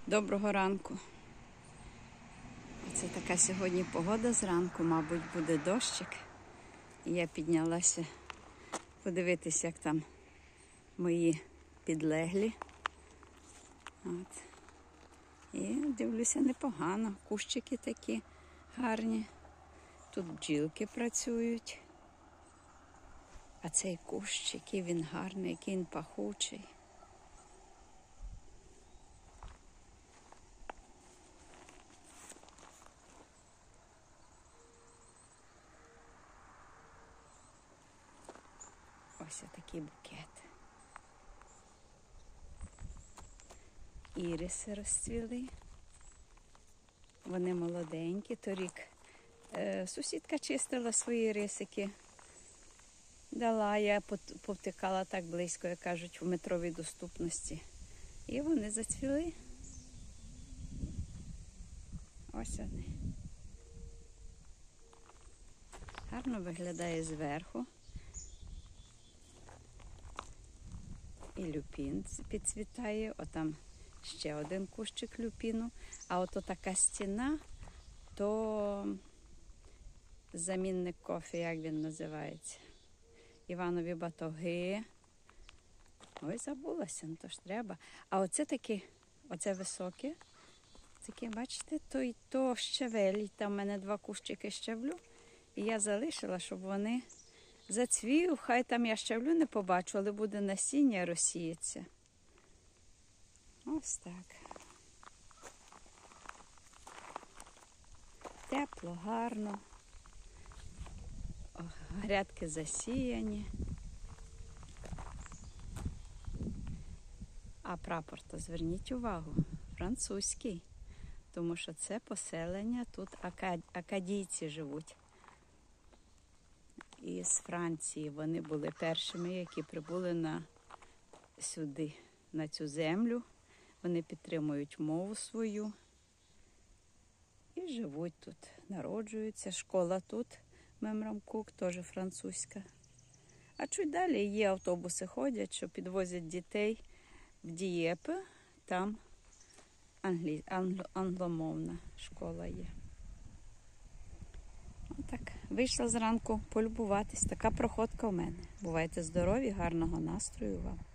Доброго ранку. Це така сьогодні погода зранку, мабуть, буде дощик. І я піднялася подивитися, як там мої підлеглі. От. І дивлюся, непогано. Кущики такі гарні. Тут бджілки працюють. А цей кущ, який він гарний, який він пахучий. Ось такий букет. Іриси розцвіли. Вони молоденькі. Торік сусідка чистила свої рисики. Дала, я повтикала так близько, як кажуть, в метровій доступності. І вони зацвіли. Ось вони. Гарно виглядає зверху. І люпін підцвітає. Отам ще один кущик люпіну. А ото така стіна, то замінник кофе, як він називається. Іванові батоги. Ой, забулася, ну то ж треба. А оце таке, оце високе. Таке, бачите, то щавель. Там в мене 2 кущики щавлю. І я залишила, щоб вони зацвів. Хай там я щавлю не побачу, але буде насіння, розсіється. Ось так. Тепло, гарно. Грядки засіяні. А прапор, то зверніть увагу, французький. Тому що це поселення, тут акадійці живуть. Із Франції вони були першими, які прибули сюди, на цю землю. Вони підтримують мову свою і живуть тут, народжуються. Школа тут, Мемрамкук, теж французька. А чуть далі є автобуси ходять, що підвозять дітей в Дієпе, там англомовна школа є. Отак, вийшла зранку полюбуватись. Така проходка в мене. Бувайте здорові, гарного настрою вам.